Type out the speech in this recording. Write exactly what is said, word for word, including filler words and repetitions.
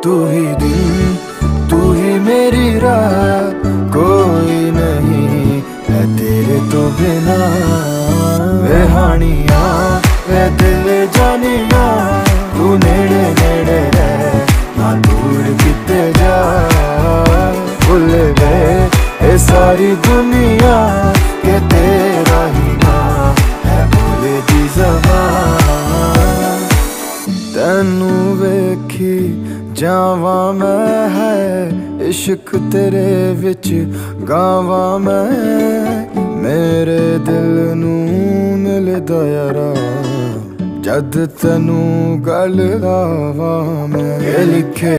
तू ही दिन, तू ही मेरी रात, कोई नहीं है तेरे तो बिना। वे हानिया वे दिल जानिया, तू नेड़े नेड़े रह ना दूर किते जा। भुल गए ये सारी दुनिया के तेरा ही ना है भोले दी ज़बान। तेनू वेखी जावा मैं है इश्क तेरे विच गावा मैं। मेरे दिल नू मिलदा यारा जद तेनू गल लावा मैं। ये लिखे